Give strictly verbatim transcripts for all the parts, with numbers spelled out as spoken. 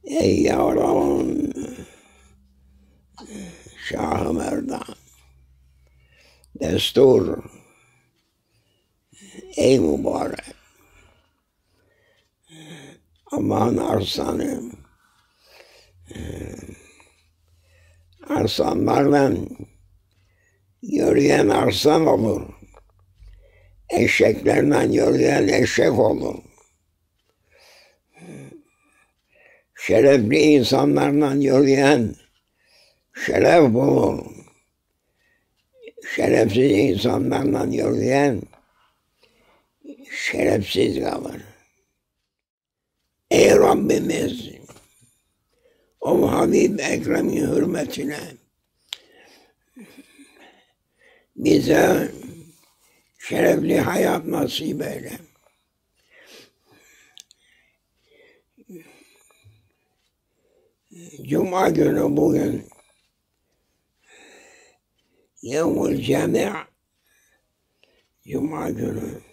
Ey yavrum Şah-ı Merdan, destur ey mübarek, aman arslanım, arslanlarla yürüyen arslan olur, eşeklerle yürüyen eşek olur. Şerefli insanlarla yürüyen şeref bulur. Şerefsiz insanlarla yürüyen şerefsiz kalır. Ey Rabbimiz, o Habib Ekrem'in hürmetine bize şerefli hayat nasip eyle. Cuma günü bugün Yevmul Cemi' Cuma günü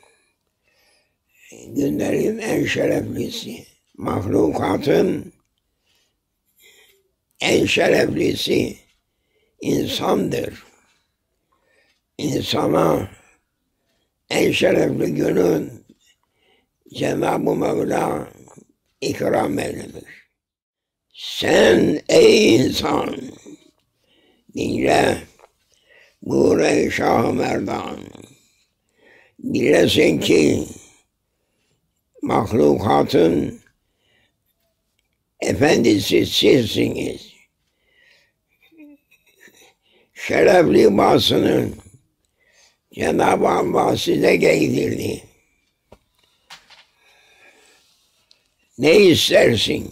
günlerin en şereflisi, mahlukatın en şereflisi insandır. İnsana en şerefli günün Cenab-ı Mevla ikram eylemiş. Sen ey insan, dinle, buyur ey Şah-ı Merdan, bilesin ki mahlukatın efendisi sizsiniz. Şeref libasını Cenab-ı Allah size giydirdi. Ne istersin?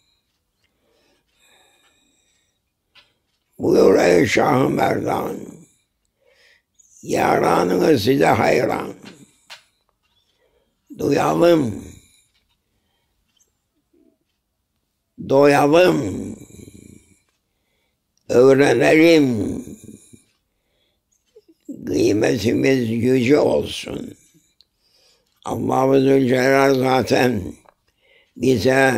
Buyur ey Şah-ı Merdan, yaranınız size hayran. Duyalım, doyalım, öğrenelim, kıymetimiz yüce olsun. Allah-u Zülcelal zaten bize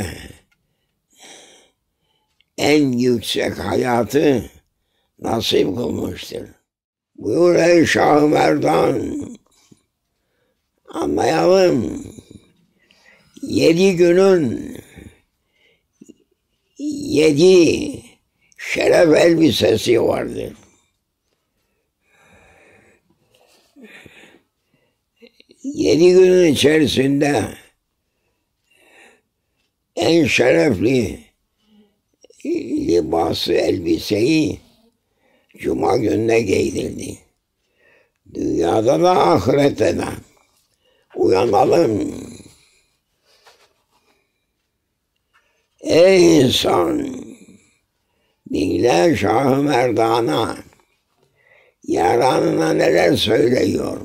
en yüksek hayatı nasip kılmıştır. Buyur ey Şah-ı Merdan, anlayalım, yedi günün yedi şeref elbisesi vardır. Yedi günün içerisinde en şerefli libası, elbiseyi Cuma gününe giydirdi. Dünyada da ahirette de uyanalım. Ey insan, dinle Şah-ı Merdan'a, yaranına neler söylüyor.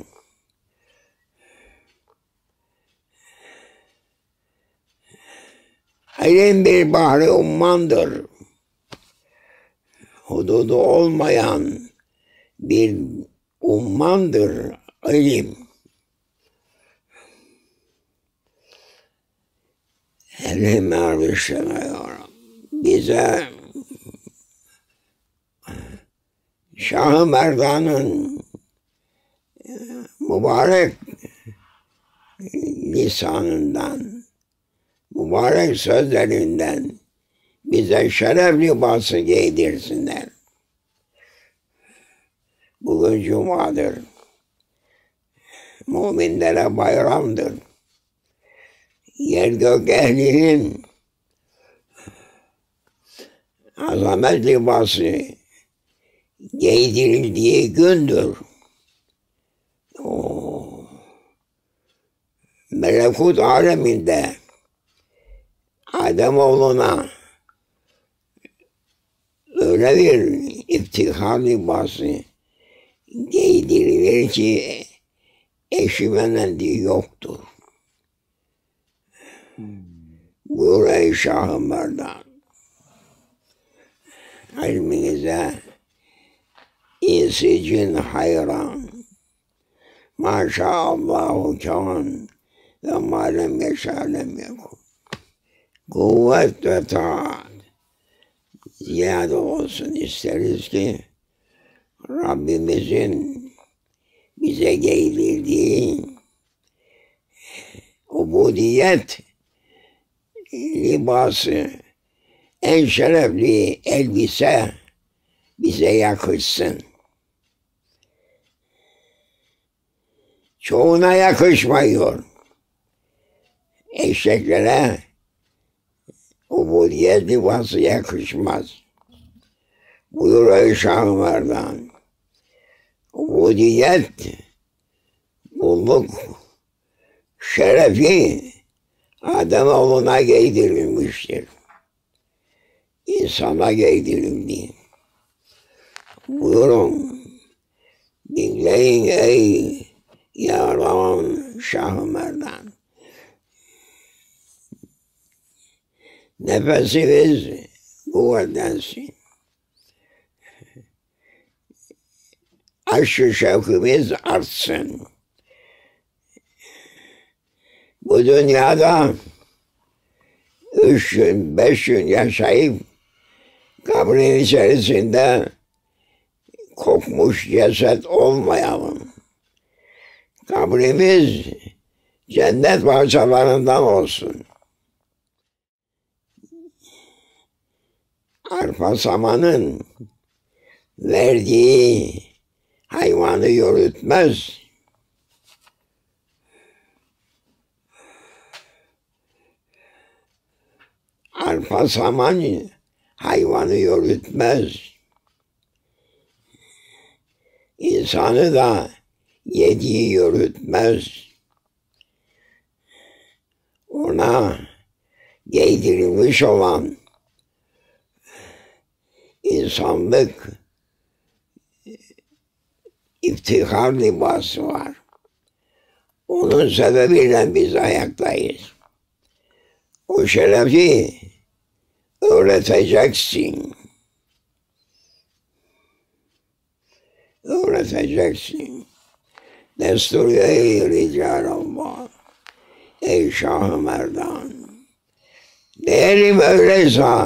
Hayrın bir bahri ummandır. Hududu olmayan bir ummandır ilim. Elim erişemiyor. Bize Şah-ı Merdan'ın mübarek lisanından, mübarek sözlerinden bize şeref libası giydirsinler. Bugün Cuma'dır. Müminlere bayramdır. Yer gök ehlinin azamet libası giydirildiği gündür. O melekut aleminde Ademoğluna öyle bir iftihar libası giydirilir ki eşi benzendi yoktur. Buyur ey Şah-ı Merdan, ilminize insi cin hayran, maşaallahu kân ve mâlem yeşâlem yekûn. kuvvet ve taat ziyade olsun isteriz ki Rabbimizin bize giydirdiği ubudiyet libası, en şerefli elbise bize yakışsın. Çoğuna yakışmıyor. Eşeklere ubudiyet libası yakışmaz. Buyuruyor Şah-ı Merdan. Ubudiyet, kulluk, şerefi Ademoğluna giydirilmiştir. İnsana giydirildi. Buyurun, dinleyin ey yaran Şah-ı Merdan. Nefesiniz kuvvetlensin. Aşk-ı şevkimiz artsın. Bu dünyada üç gün, beş gün yaşayıp kabrin içerisinde kokmuş ceset olmayalım. Kabrimiz cennet parçalarından olsun. Arpa samanın verdiği hayvanı yürütmez. Arpa saman hayvanı yürütmez. İnsanı da yediği yürütmez. Ona giydirilmiş olan insanlık iftihar libası var. Onun sebebiyle biz ayaktayız. O şerefi öğreteceksin. Öğreteceksin. Destur ey Ricalallah, ey Şah-ı Merdan. Değerim öyleyse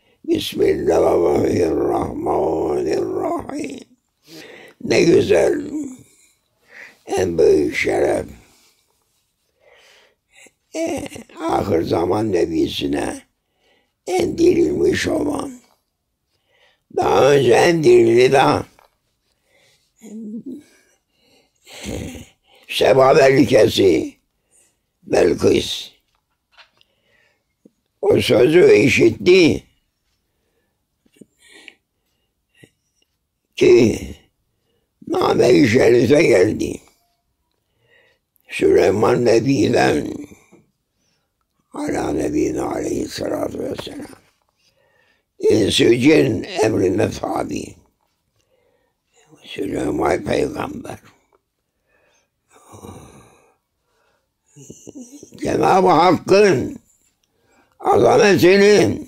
Bismillahirrahmanirrahim. Ne güzel, en büyük şeref. E, ahir zaman nebisine endirilmiş olan, daha önce endirildi de Seba Melikesi Belkıs o sözü işitti ki Name-i Şerif'e geldi. Süleyman Nebi'den ala Nebi'ne aleyhissalatu vesselam İnsi cin emrine tabi. Süleyman Peygamber Cenab-ı Hakk'ın azametinin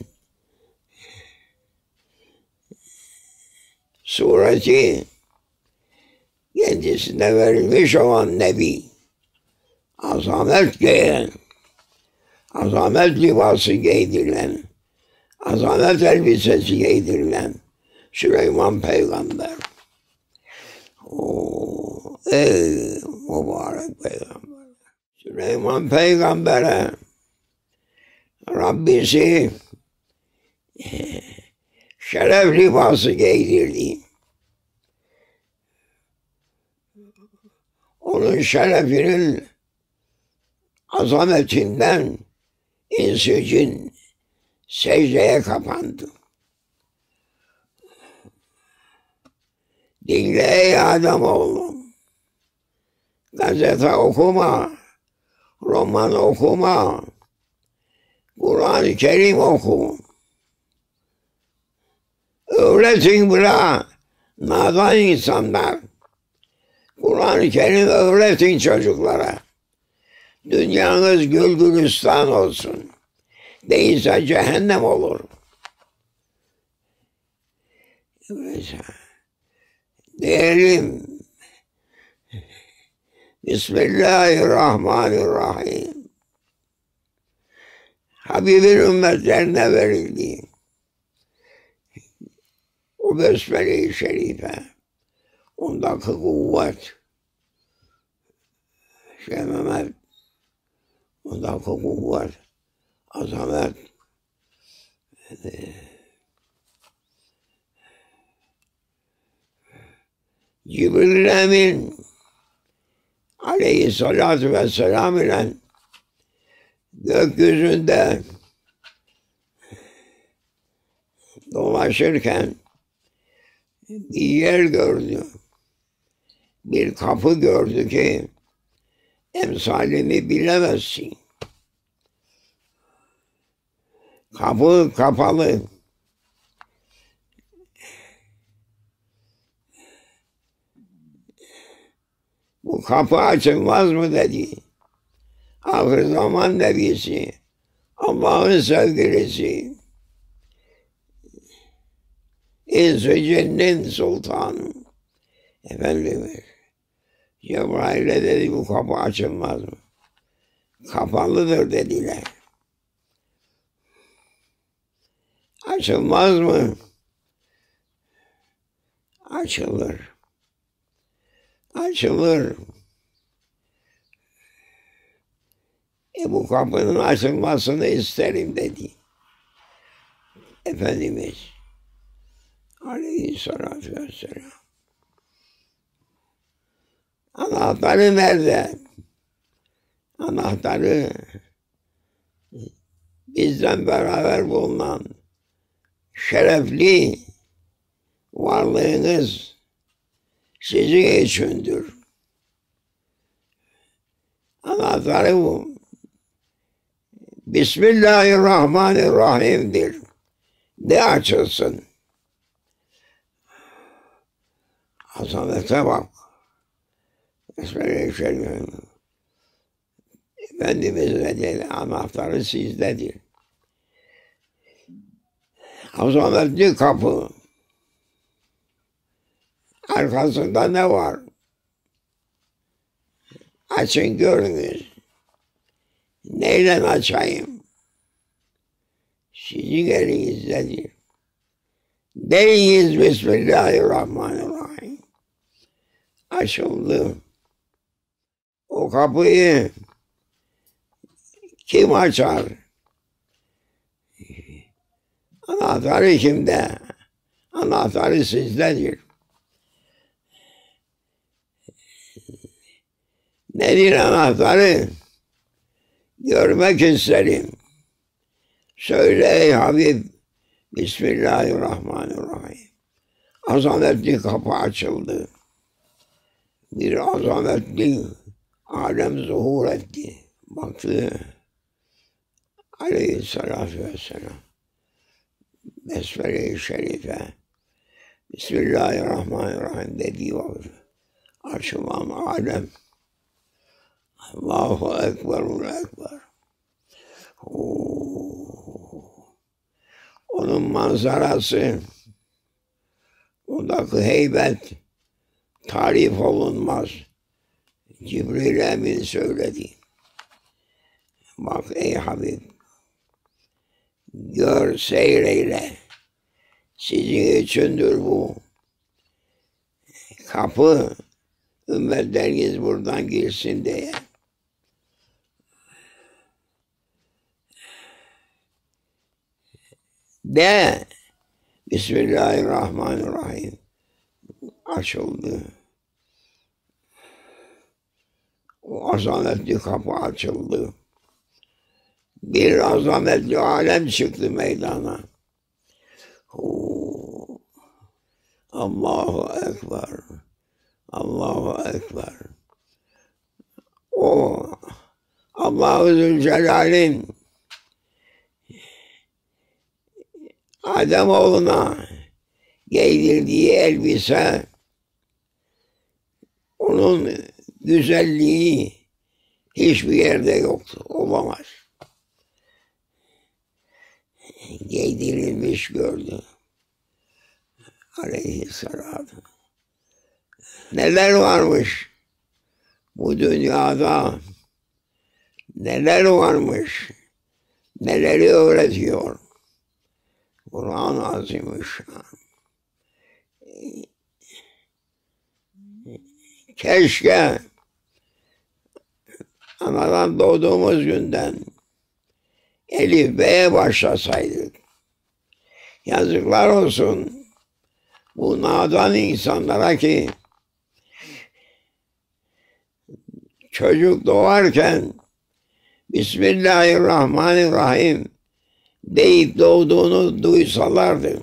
sureti kendisine verilmiş olan Nebi, azamet giyen, azamet libası giydirilen, azamet elbisesi giydirilen Süleyman Peygamber. Oo, ey mübarek Peygamber. Süleyman Peygamber'e Rabbisi şeref libası giydirdi. Onun şerefinin azametinden insi cin secdeye kapandı. Dinle ey Ademoğlu, gazete okuma, roman okuma, Kur'an-ı Kerim oku. Öğretin bırak nadan insanlar. Kur'an-ı Kerim öğretin çocuklara. Dünyanız gül gülistan olsun. Değilse cehennem olur. Diyelim. Bismillahirrahmanirrahim. Habibin ümmetlerine verildi. O Besmele-i Şerife, ondaki kuvvet, Şeyh Mehmet, ondaki kuvvet, azamet, Cibril Emin aleyhissalatu vesselam ile gökyüzünde dolaşırken bir yer gördü. Bir kapı gördü ki emsalini bilemezsin. Kapı kapalı. Bu kapı açılmaz mı dedi. Ahir zaman nebisi, Allah'ın sevgilisi, İnsi cennet sultanı. Efendimiz Cebrail'e dedi bu kapı açılmaz mı? Kapalıdır dediler. Açılmaz mı? Açılır. Açılır. E bu kapının açılmasını isterim dedi. Efendimiz Aleyhisselatü Vesselam. Anahtarı nerede? Anahtarı bizden beraber bulunan şerefli varlığınız sizin içindir. Anahtarı bu. Bismillahirrahmanirrahim'dir. De açılsın. Azamete bak. Besmele-i Efendimiz dedi, anahtarı sizdedir. Azametli kapı. Arkasında ne var? Açın görünüz. Neyle açayım? Sizin elinizdedir. Deyiniz Bismillahirrahmanirrahim. Açıldı. O kapıyı kim açar? Anahtarı kimde? Anahtarı sizdedir. Nedir anahtarı? Görmek isterim. Söyle ey Habib. Bismillahirrahmanirrahim. Azametli kapı açıldı. Bir azametli alem zuhur etti. Baktı. Aleyhisselatü vesselam. Besmele-i Şerife. Bismillahirrahmanirrahim dediği vakit açılan alem. Allahu Ekber, Allahu Ekber. Onun manzarası, ondaki heybet tarif olunmaz. Cibril Emin söyledi. Bak ey Habib, gör seyreyle. Sizin içindir bu. Kapı, ümmetleriniz buradan girsin diye. De Bismillahirrahmanirrahim. Açıldı. O azametli kapı açıldı. Bir azametli alem çıktı meydana. Oo. Allahu Ekber. Allahu Ekber. O Allah-u Zülcelal'in Ademoğluna giydirdiği elbise, onun güzelliği hiçbir yerde yoktu, olamaz. Giydirilmiş gördü. Aleyhisselam. Neler varmış bu dünyada, neler varmış neleri öğretiyor. Kur'an-ı Azimüşşan. Keşke anadan doğduğumuz günden Elif B'ye başlasaydık. Yazıklar olsun bu nadan insanlara ki çocuk doğarken Bismillahirrahmanirrahim deyip doğduğunu duysalardı.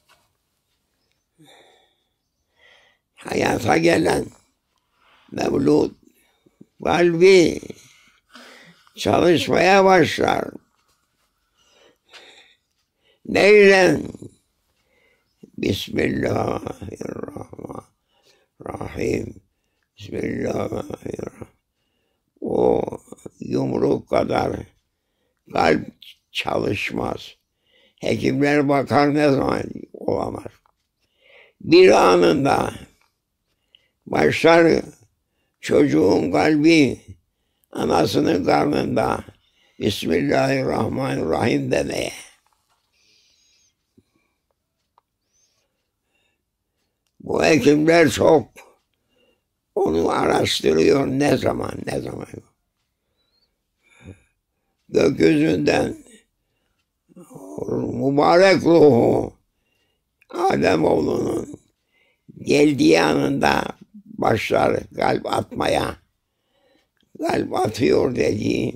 Hayata gelen mevlud kalbi çalışmaya başlar. Neyle? Bismillahirrahmanirrahim. Bismillahirrahmanirrahim. O yumruk kadar kalp çalışmaz. Hekimler bakar ne zaman olamaz. Bir anında başlar çocuğun kalbi anasının karnında Bismillahirrahmanirrahim demeye. Bu hekimler çok onu araştırıyor ne zaman ne zaman. Gökyüzünden mübarek ruhu Ademoğlunun geldiği anında başlar kalp atmaya. Kalp atıyor dediği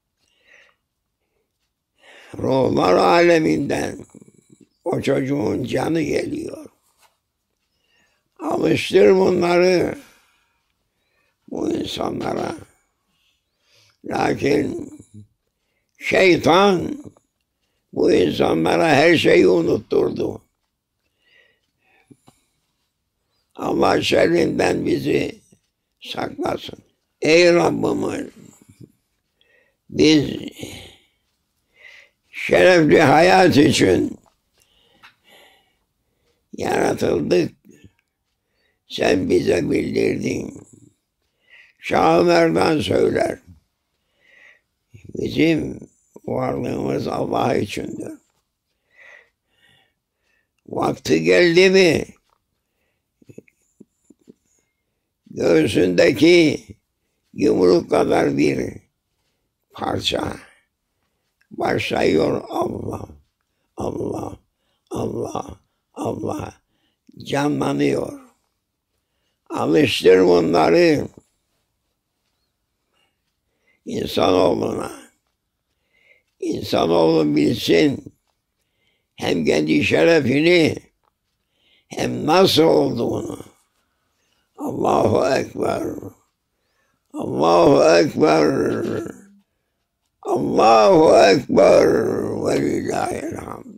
ruhlar aleminden o çocuğun canı geliyor. Alıştır bunları bu insanlara. Lakin şeytan bu insanlara her şeyi unutturdu. Allah şerrinden bizi saklasın. Ey Rabbimiz, biz şerefli hayat için yaratıldık. Sen bize bildirdin. Şah Merdan söyler. Bizim varlığımız Allah içindir. Vakti geldi mi göğsündeki yumruk kadar bir parça başlıyor Allah, Allah, Allah, Allah canlanıyor. Alıştır bunları insanoğluna. İnsanoğlu bilsin hem kendi şerefini hem nasıl olduğunu. Allahu Ekber. Allahu Ekber. Allahu Ekber ve lillahilhamd.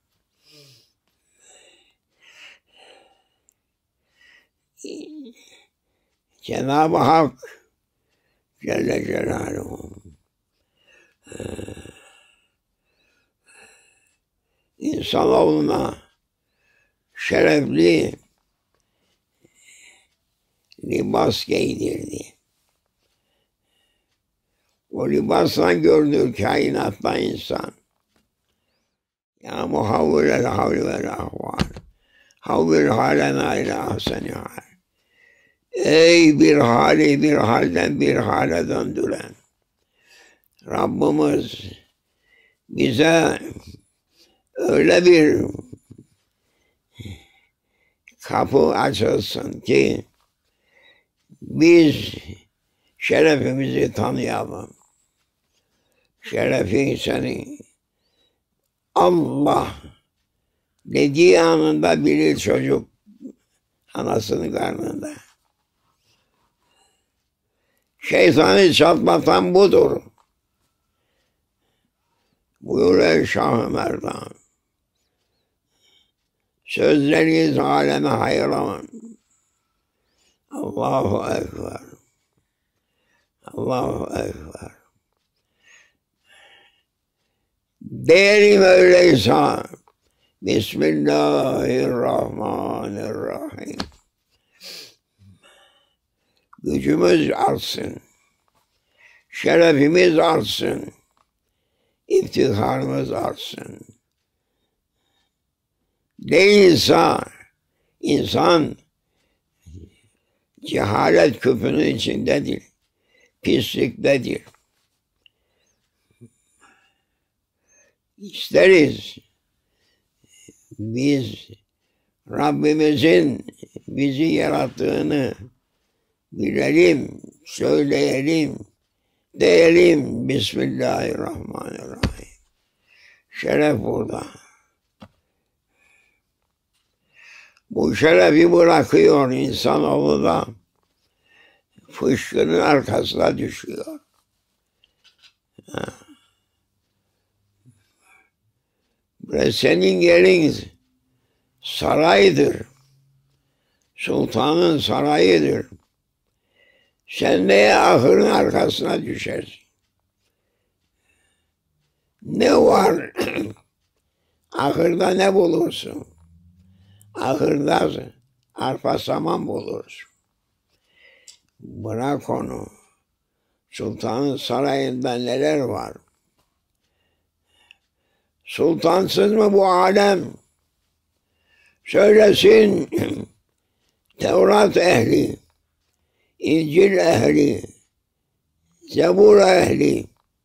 Cenab-ı Hak Celle Celaluhu insanoğluna şerefli libas giydirdi. O libasla gördüğü kainatta insan. Ya muhavvirel havli vel ahval. Havvir halena ile ahseni hal. Ey bir hali bir halden bir hale döndüren Rabbimiz bize öyle bir kapı açılsın ki biz şerefimizi tanıyalım. Şerefin senin. Allah dediği anında bilir çocuk anasının karnında. Şeytanı çatmatan budur. Buyuruyor Şah-ı Merdan. Sözleriniz aleme hayran. Allahu Ekber. Allahu Ekber. Değerim öyleyse Bismillahirrahmanirrahim. Gücümüz artsın. Şerefimiz artsın. iftiharımız artsın. Değilse insan cehalet küpünün içindedir, pisliktedir. İsteriz biz Rabbimizin bizi yarattığını bilelim, söyleyelim, diyelim. Bismillahirrahmanirrahim. Şeref burada. Bu şerefi bırakıyor insanoğlu da fışkının arkasına düşüyor. Ha. Ve senin yerin saraydır. Sultanın sarayıdır. Sen neye ahırın arkasına düşersin? Ne var? Ahırda ne bulursun? Ahırda arpa saman bulursun. Bırak onu. Sultanın sarayında neler var? Sultansız mı bu alem? Söylesin Tevrat ehli, İncil ehli, Zebur ehli,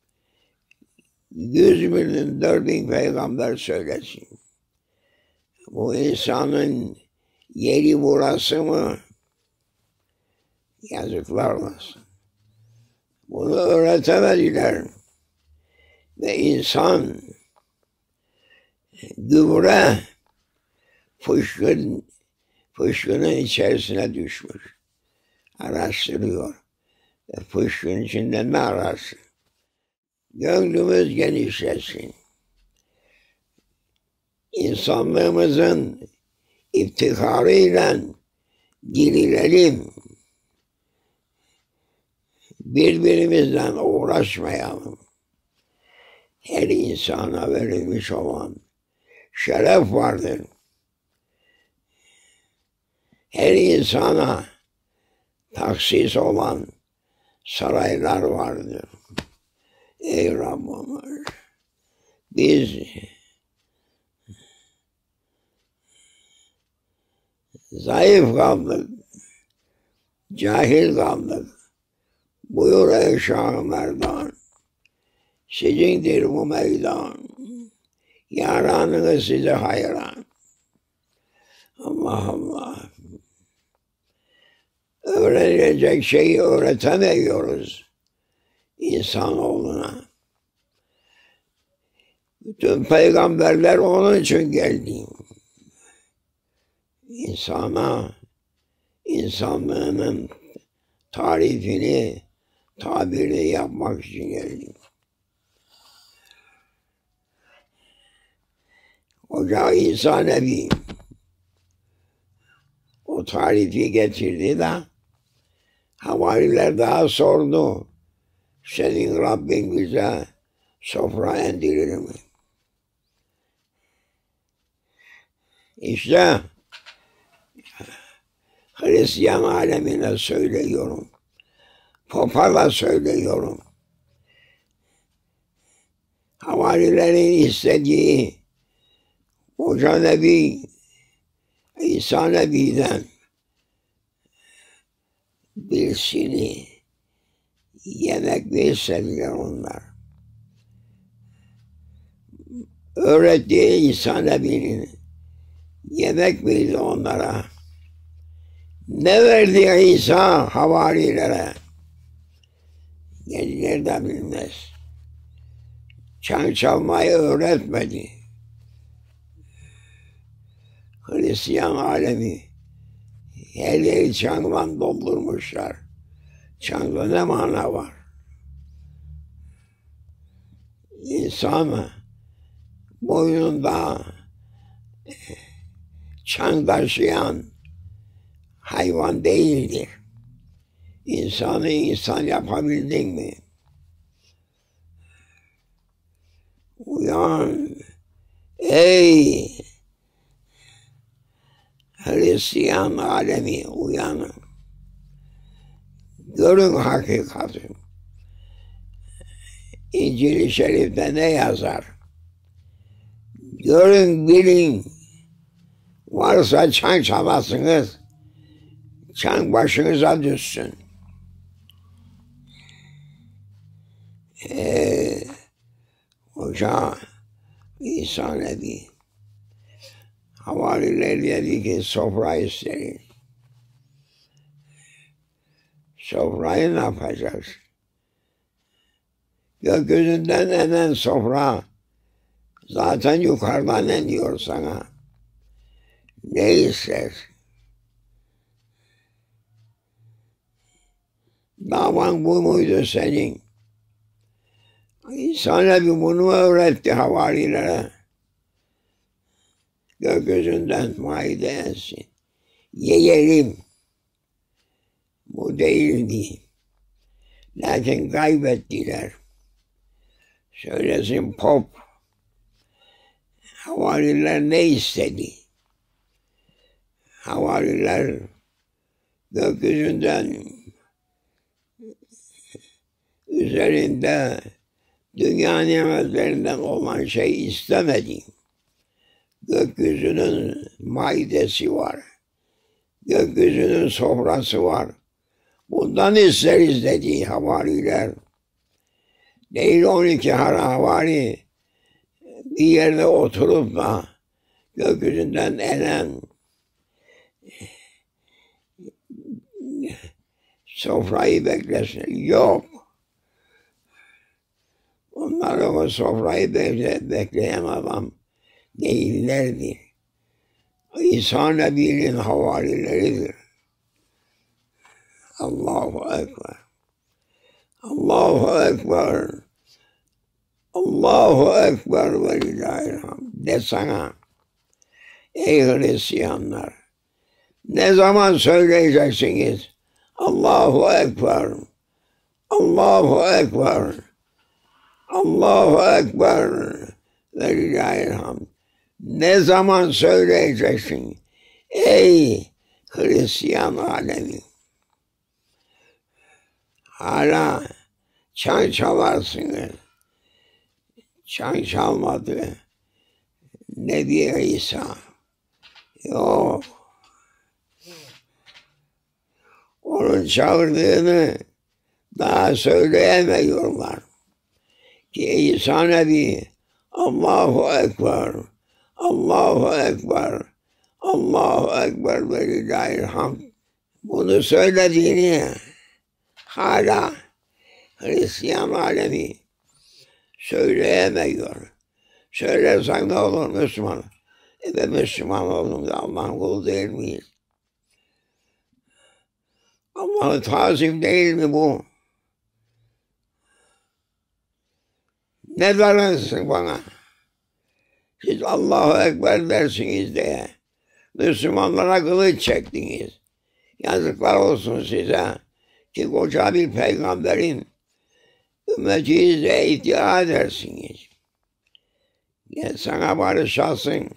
yüz bin, dört bin peygamber söylesin. Bu insanın yeri burası mı? Yazıklar olsun. Bunu öğretemediler. Ve insan gübre fışkın, fışkının içerisine düşmüş. Araştırıyor. Ve fışkın içinde ne ararsın? Gönlümüz genişlesin. İnsanlığımızın iftiharıyla dirilelim. Birbirimizle uğraşmayalım. Her insana verilmiş olan şeref vardır. Her insana taksis olan saraylar vardır. Ey Rabbimiz, biz zayıf kaldık, cahil kaldık. Buyur ey Şah-ı Merdan, sizindir bu meydan, yaranınız size hayran. Allah Allah. Öğrenecek şeyi öğretemiyoruz insanoğluna. Bütün peygamberler onun için geldi. İnsana, insanlığının tarifini, tabirini yapmak için geldi. Hoca İsa Nebi o tarifi getirdi de havariler daha sordu. Senin Rabbin bize sofra indirir mi? İşte Hristiyan alemine söylüyorum. Papa'la söylüyorum. Havarilerin istediği Hoca Nebi, İsa Nebi'den birisini yemek istediler onlar. Öğrettiği İsa Nebi'nin yemek miydi onlara? Ne verdi İsa havarilere? Gençler de bilmez. Çan çalmayı öğretmedi. Hristiyan alemi her yeri çanla doldurmuşlar. Çanda ne mana var? İnsan boynunda çan taşıyan hayvan değildir. İnsanı insan yapabildin mi? Uyan ey Hristiyan alemi, uyanın. Görün hakikati. İncil-i Şerif'te ne yazar? Görün, bilin, varsa çan çalasınız, çan başınıza düşsün. Ee, Hoca İsa Nebi havariler dedi ki sofra isteriz. Sofrayı ne yapacağız? Gökyüzünden inen sofra zaten yukarıdan iniyor sana. Ne ister? Davan bu muydu senin? İsa Nebi bunu öğretti havarilere. Gökyüzünden maide ensin. Yiyelim. Bu değildi. Lakin kaybettiler. Söylesin pop. Havariler ne istedi? Havariler gökyüzünden üzerinde dünya nimetlerinden olan şey istemedi. Gökyüzünün maidesi var. Gökyüzünün sofrası var. Bundan isteriz dedi havariler. Değil on iki havari bir yerde oturup da gökyüzünden inen sofrayı beklesin. Yok. Onlar o sofrayı bekle, bekleyen adam değillerdi. İsa Nebi'nin havarileridir. Allahu Ekber. Allahu Ekber. Allahu Ekber ve lillahilhamd. De sana ey Hristiyanlar, ne zaman söyleyeceksiniz? Allahu Ekber. Allahu Ekber. Allahu Ekber ve lillahilhamd. Ne zaman söyleyeceksin ey Hristiyan alemi? Hala çan çalarsınız. Çan çalmadı Nebi İsa. Yok. Onun çağırdığını daha söyleyemiyorlar. Ki İsa Nebi Allahu Ekber, Allahu Ekber, Allahu Ekber ve lillahilhamd. Bunu söylediğini hala Hristiyan alemi söyleyemiyor. Söylersen ne olur Müslüman? E ben Müslüman oldum da Allah'ın kulu değil miyiz? Allah'ın tazim değil mi bu? Ne dersin bana? Siz Allahu Ekber dersiniz diye Müslümanlara kılıç çektiniz. Yazıklar olsun size ki koca bir peygamberin ümmetiyizle iftira edersiniz. Gel sana barışasın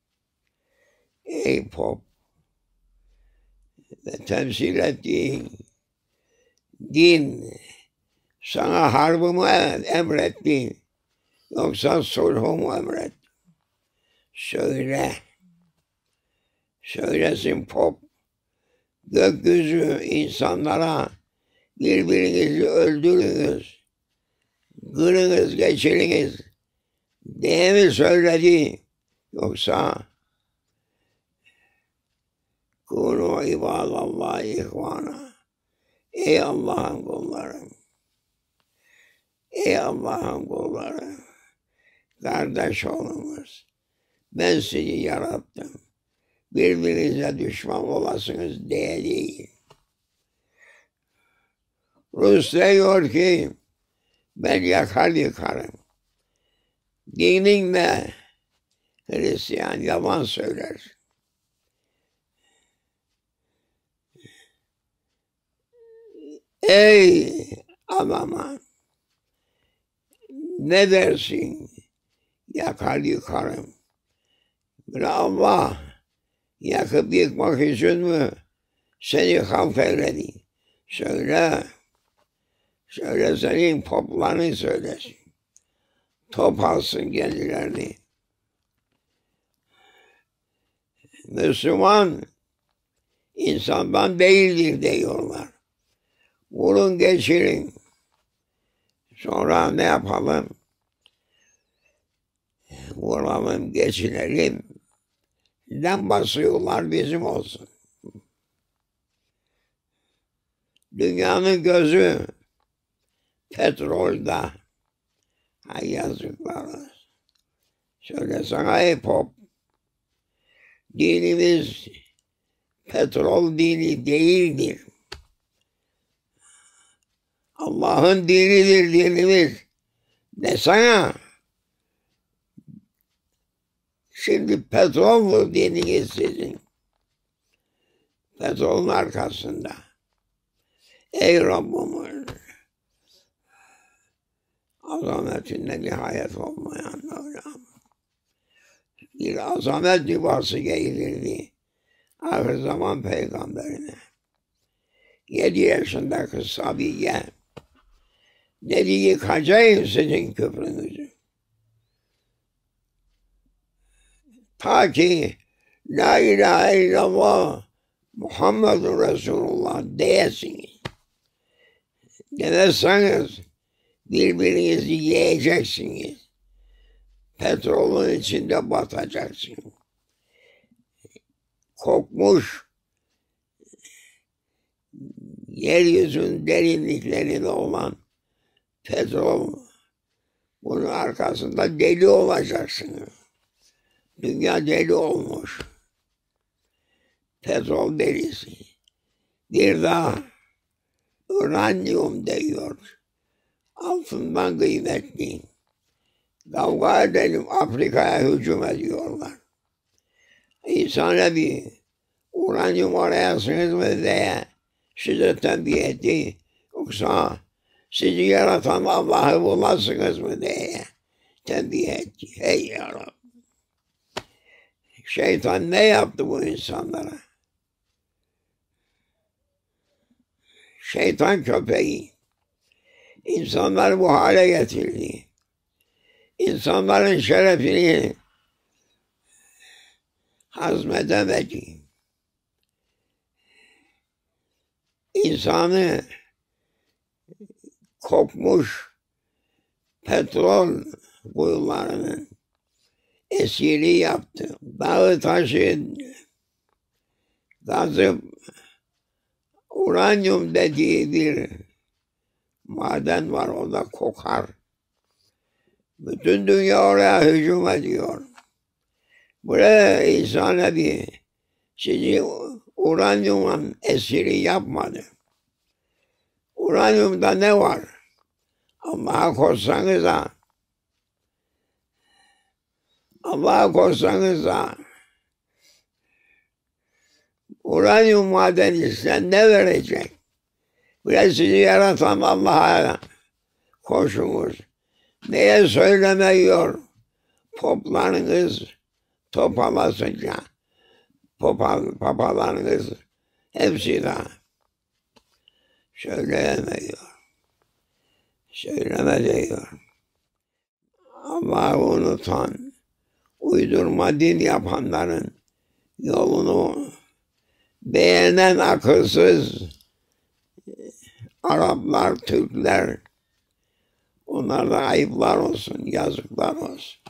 ey pop ve temsil ettiğin din sana harbımı emretti yoksa sulhumu emretti. Söyle, söylesin pop, gökyüzü insanlara birbirinizi öldürünüz, kırınız, geçiriniz diye mi söyledi? Yoksa kûnû ibâdallâhi ihvâna. Ey Allah'ın kulları, ey Allah'ın kulları, kardeş olunuz. Ben sizi yarattım. Birbirinize düşman olasınız diye değil. Rus diyor ki ben yakar yıkarım. Dininle Hristiyan yalan söyler. Ey adama ne dersin? Yakar yıkarım. Bir Allah yakıp yıkmak için mi seni halk eyledi? Söyle. Söyle senin poplarını söylesin. top alsın kendilerini. Müslüman insandan değildir diyorlar. Vurun geçirin. Sonra ne yapalım? Vuralım, geçinelim. Neden basıyorlar bizim olsun? Dünyanın gözü petrolde. Hay yazıklar olsun. Söylesene ey pop. Dinimiz petrol dini değildir. Allah'ın dinidir dinimiz. Desene. Şimdi petrol mu dininiz sizin? Petrolün arkasında. Ey Rabbimiz. Azametinde nihayet olmayan Mevlam. Bir azamet libası giydirildi. Ahir zaman peygamberine. Yedi yaşındaki Sabiye. Dedi yıkacağım sizin küfrünüzü. Ta ki La ilahe illallah Muhammedun Resulullah diyesiniz. Demezseniz birbirinizi yiyeceksiniz. Petrolün içinde batacaksınız. Kokmuş yeryüzünün derinliklerinde olan petrol, bunun arkasında deli olacaksınız. Dünya deli olmuş. Petrol delisi. Bir daha uranyum diyor. Altından kıymetli. Kavga edelim, Afrika'ya hücum ediyorlar. İsa Nebi uranyum oraya sığınır diye size tembih etti. Yoksa sizi yaratan Allah'ı bulasınız mı diye tembih etti. Hey ya Rabbi. Şeytan ne yaptı bu insanlara? Şeytan köpeği insanları bu hale getirdi. İnsanların şerefini hazmedemedi. İnsanı kopmuş petrol kuyularının esiri yaptı. Dağı taşı gazı uranyum dediği bir maden var, o da kokar. Bütün dünya oraya hücum ediyor. Buraya İsa Nebi sizi uranyumun esiri yapmadı. Uranyumda ne var? Allah'a korsanız da Allah'a korsanız da uranyum madeni size ne verecek? Bile sizi yaratan Allah'a koşunuz. Neye söylemiyor? Poplarınız topalasınca, Popal, papalarınız hepsi de söyleyemiyor. Söyleme diyor. Allah'ı unutan, uydurma din yapanların yolunu beğenen akılsız Araplar, Türkler, onlara ayıplar olsun, yazıklar olsun.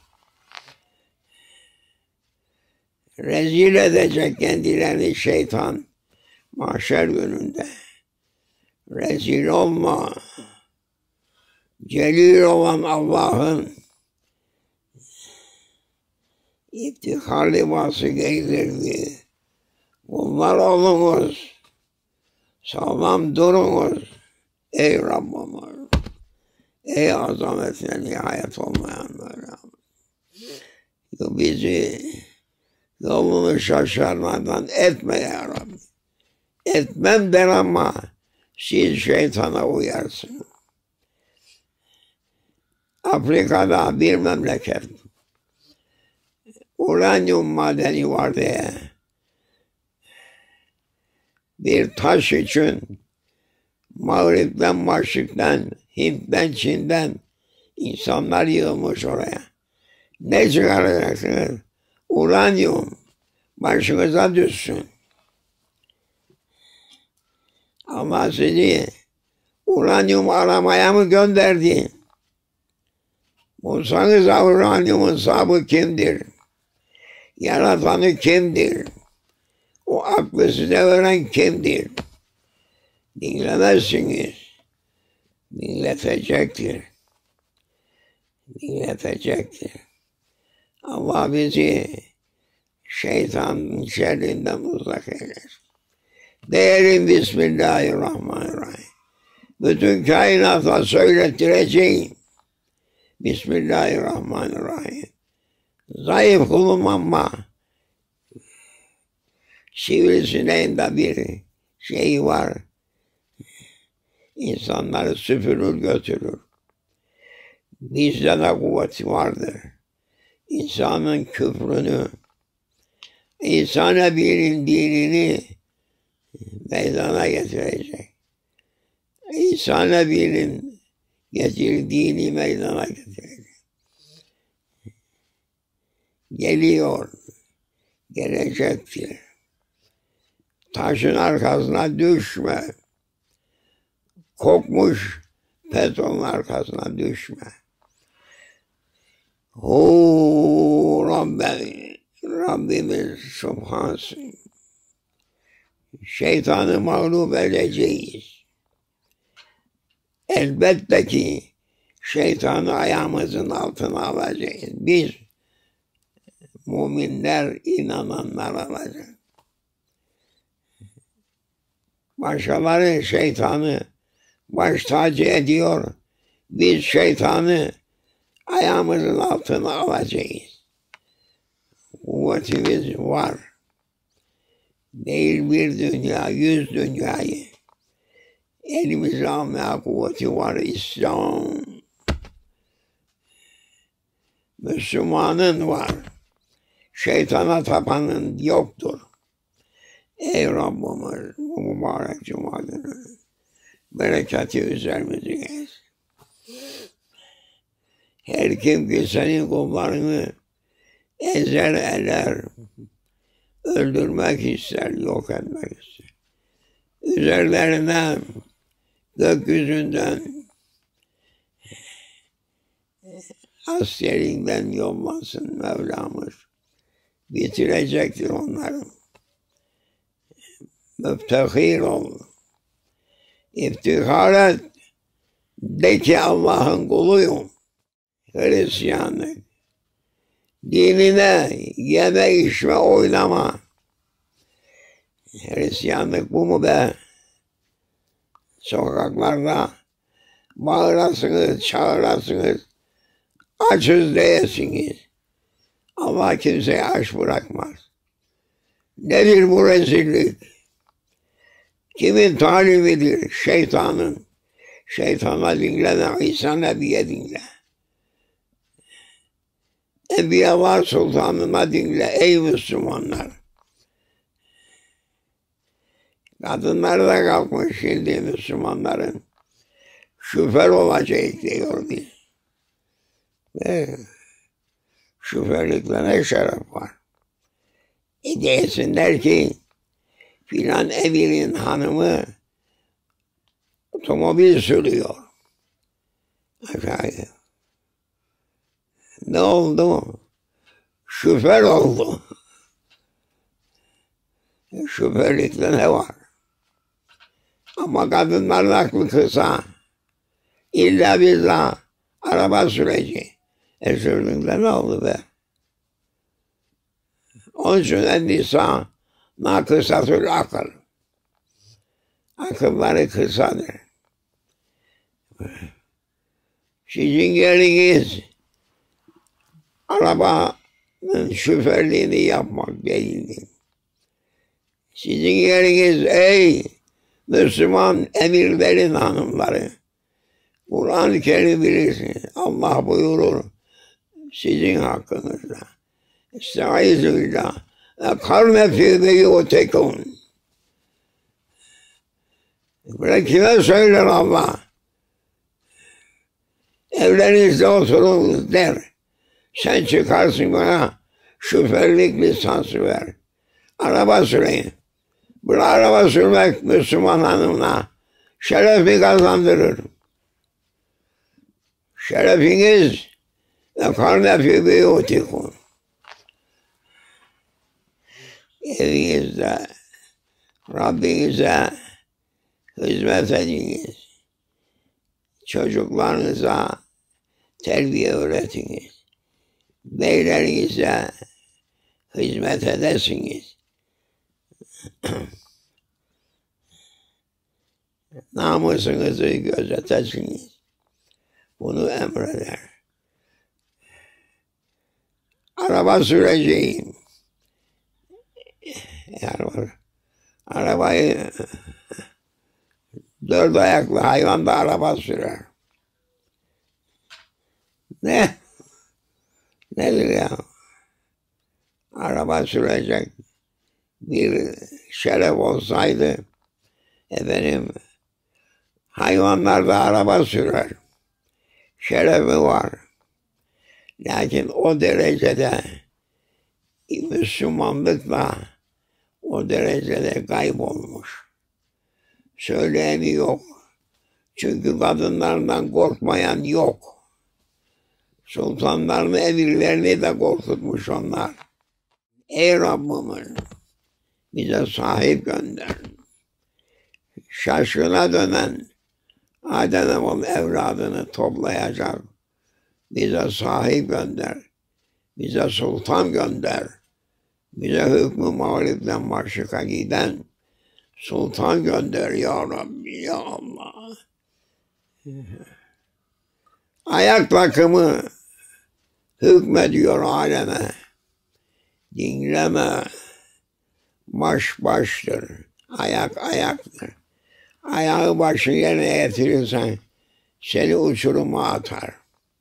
Rezil edecek kendilerini şeytan mahşer gününde. Rezil olma. Celil olan Allah'ın iftihar libası giydirdi. Bunlar olunuz. Sağlam durunuz. Ey Rabbimiz. Ey azametine nihayet olmayan Mevlam. Bizi yolunu şaşırmadan etme ya Rabbi. Etmem der ama siz şeytana uyarsın. Afrika'da bir memleket uranyum madeni var diye bir taş için Mağrip'ten, Maşrik'ten, Hint'ten, Çin'den İnsanlar yığılmış oraya. Ne çıkaracaksınız? Uranyum. Başınıza düşsün. Allah sizi uranyum aramaya mı gönderdi? Bulsanıza uranyumun sahibi kimdir? Yaratanı kimdir? O aklı size veren kimdir? Dinlemezsiniz. Dinletecektir. Dinletecektir. Allah bizi şeytanın şerrinden uzak eylesin. Değerim Bismillahirrahmanirrahim. Bütün kainata söylettireceğim. Bismillahirrahmanirrahim. Zayıf kulum ama sivrisineğinde bir şey var. İnsanları süpürür götürür. Bizde de kuvveti vardır. İnsanın küfrünü, İsa Nebi'nin dinini meydana getirecek. İsa Nebi'nin getirdiğini meydana getirecek. Geliyor, gelecektir. Taşın arkasına düşme. Kokmuş petrolün arkasına düşme. Hu Rabbi, Rabbimiz Subhansın. Şeytanı mağlup edeceğiz. Elbette ki şeytanı ayağımızın altına alacağız. Biz müminler, inananlar alacağız. Başkaları şeytanı baş tacı ediyor. Biz şeytanı ayağımızın altına alacağız. Kuvvetimiz var. Değil bir dünya, yüz dünyayı. Elimize almaya kuvveti var. İslam. Müslümanın var. Şeytana tapanın yoktur. Ey Rabbimiz bu mübarek cuma günü bereketi üzerimize gelsin. Her kim ki senin kullarını ezer eder, öldürmek ister, yok etmek ister. Üzerlerine gökyüzünden askerinden yollasın Mevlamız. Bitirecektir onları. Müftehir ol. İftihar et. De ki Allah'ın kuluyum. Hristiyanlık. Dinine yeme içme oynama. Hristiyanlık bu mu be? Sokaklarda bağırasınız, çağırasınız. Açız diyesiniz. Allah kimseye aç bırakmaz. Nedir bu rezillik? Kimin talibidir? Şeytanın. Şeytana dinleme, İsa Nebi'ye dinle. Enbiyalar Sultanı'na dinle ey Müslümanlar. Kadınlar da kalkmış şimdi Müslümanların. Şoför olacak diyor biz. Ve şoförlükle ne şeref var. E desinler ki filan emirin hanımı otomobil sürüyor. Aşağıya. Ne oldu? Şoför oldu. Şoförlükte ne var? Ama kadınların aklı kısa. İlla billah araba süreci. E sürdüğünde ne oldu be? Onun için en-nisa nakısatül akıl. Akılları kısadır. Sizin yeriniz arabanın şoförlüğünü yapmak değildir. Sizin yeriniz ey Müslüman emirlerin hanımları. Kur'an-ı Kerim bilirsiniz. Allah buyurur sizin hakkınızda. Estaizu billah. Karne fî beyûtekûn. Böyle kime söyler Allah? evlerinizde oturun der. Sen çıkarsın bana şoförlük lisansı ver. Araba süreyim. Bu araba sürmek Müslüman hanımına şerefi kazandırır. Şerefiniz ve karne fî buyûtikum. Evinizde Rabbinize hizmet ediniz. Çocuklarınıza terbiye öğretiniz. Beylerinize hizmet edesiniz. Namusunuzu gözetesiniz. Bunu emreder. Araba süreceğim. Yani arabayı dört ayaklı hayvan da araba sürer. Ne? Nedir ya? Araba sürecek bir şeref olsaydı, efendim, hayvanlar da araba sürer. Şerefi var. Lakin o derecede Müslümanlıkla o derecede kaybolmuş. Söyleyeni yok. Çünkü kadınlardan korkmayan yok. Sultanların emirlerini de korkutmuş onlar. Ey Rabbimiz, bize sahip gönder. Şaşkına dönen Adem oğlu evladını toplayacak. Bize sahip gönder. Bize sultan gönder. Bize hükmü mağripten maşrika giden sultan gönder ya Rabbi ya Allah. Ayak takımı hükmediyor aleme. Dinleme. Baş baştır. Ayak ayaktır. Ayağı başın yerine getirirsen seni uçuruma atar.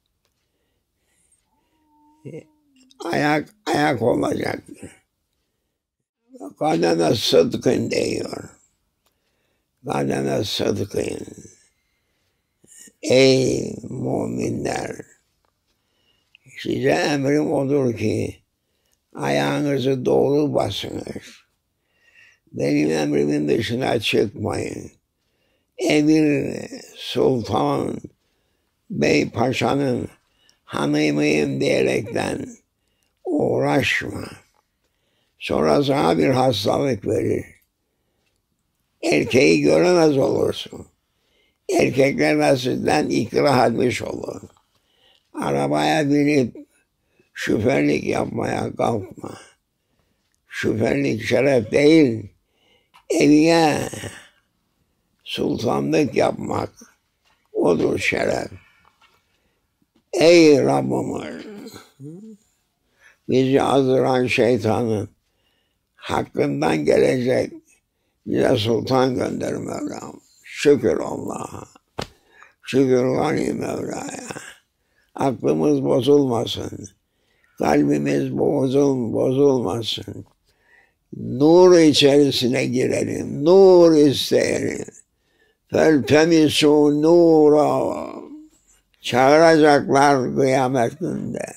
Ayak ayak olacaktır. Kademe sıdkın diyor. Kademe sıdkın. Ey müminler! Size emrim odur ki ayağınızı doğru basınız. Benim emrimin dışına çıkmayın. Emir Sultan Bey Paşa'nın hanımıyım diyerekten uğraşma. Sonra sana bir hastalık verir. Erkeği göremez olursun. Erkekler de sizden ikrah etmiş olur. Arabaya binip şoförlük yapmaya kalkma. Şoförlük şeref değil, evine sultanlık yapmak odur şeref. Ey Rabbimiz! Bizi azdıran şeytanın hakkından gelecek bize sultan gönder Mevlam. Şükür Allah'a. Şükür Gani Mevla'ya. Aklımız bozulmasın. Kalbimiz bozul, bozulmasın. Nur içerisine girelim. Nur isteyelim. Feltemisû nûrâ. Çağıracaklar kıyamet günde.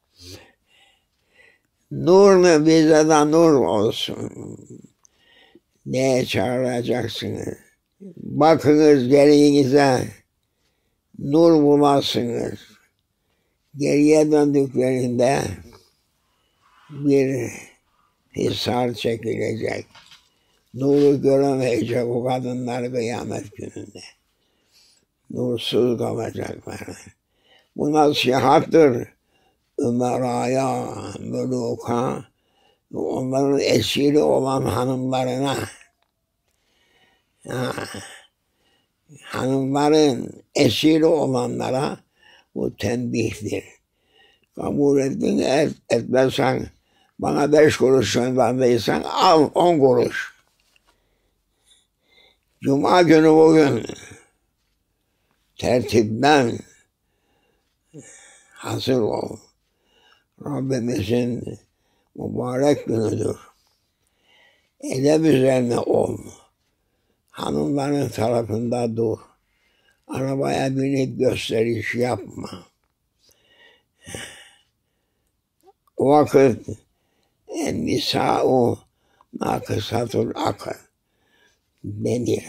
Nur mu bize de nur olsun. Neye çağıracaksınız? Bakınız geriğinize. Nur bulasınız. Geriye döndüklerinde bir hisar çekilecek. Nuru göremeyecek o kadınlar kıyamet gününde. Nursuz kalacaklar. Bu nasihattır. Ümeraya, muluka, onların esiri olan hanımlarına. Ha. Hanımların esiri olanlara bu tembihtir. Kabul ettin et, etmezsen bana beş kuruş gönderdiysen al on kuruş. Cuma günü bugün tertipten hasıl ol. Rabbimizin mübarek günüdür. Edep üzerine ol. Hanımların tarafında dur. arabaya binip gösteriş yapma. O vakit en-nisâ'u nâkısatul akıl denir.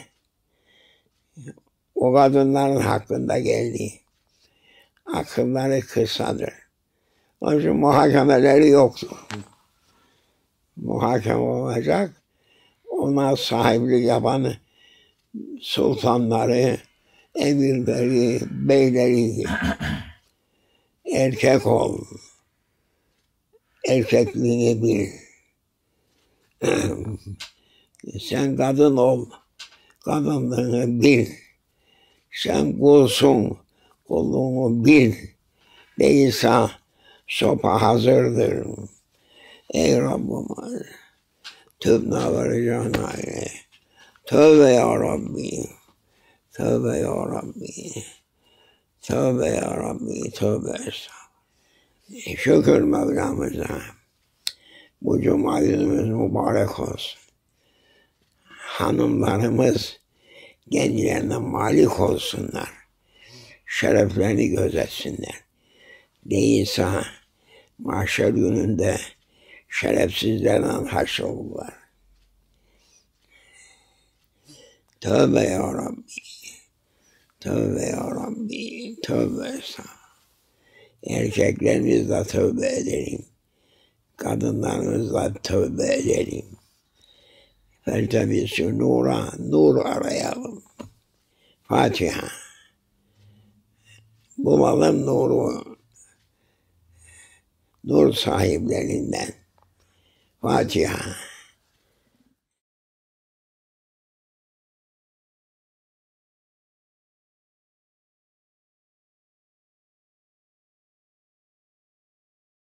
O kadınların hakkında geldi. Akılları kısadır. Onun için muhakemeleri yoktur. Muhakeme olacak. Ona sahiplik yapan sultanları, emirleri, beyleri erkek ol. Erkekliğini bil. Sen kadın ol. Kadınlığını bil. Sen kulsun. Kulluğunu bil. Değilse sopa hazırdır. Ey Rabbim, tövbe varacağına. Tövbe ya Rabbi. Tövbe ya Rabbi. Tövbe ya Rabbi. Tövbe estağfurullah. Şükür Mevlamıza. Bu cuma günümüz mübarek olsun. Hanımlarımız kendilerine malik olsunlar. Şereflerini gözetsinler. Değilse mahşer gününde şerefsizlerden haşrolurlar. Tövbe ya Rabbi. Tövbe ya Rabbi. Tövbe estağfurullah. Erkeklerimizle tövbe edelim. Kadınlarımızla tövbe edelim. Feltebisü nura, nur arayalım. Fatiha. Bulalım nuru. Nur sahiplerinden. Fatiha.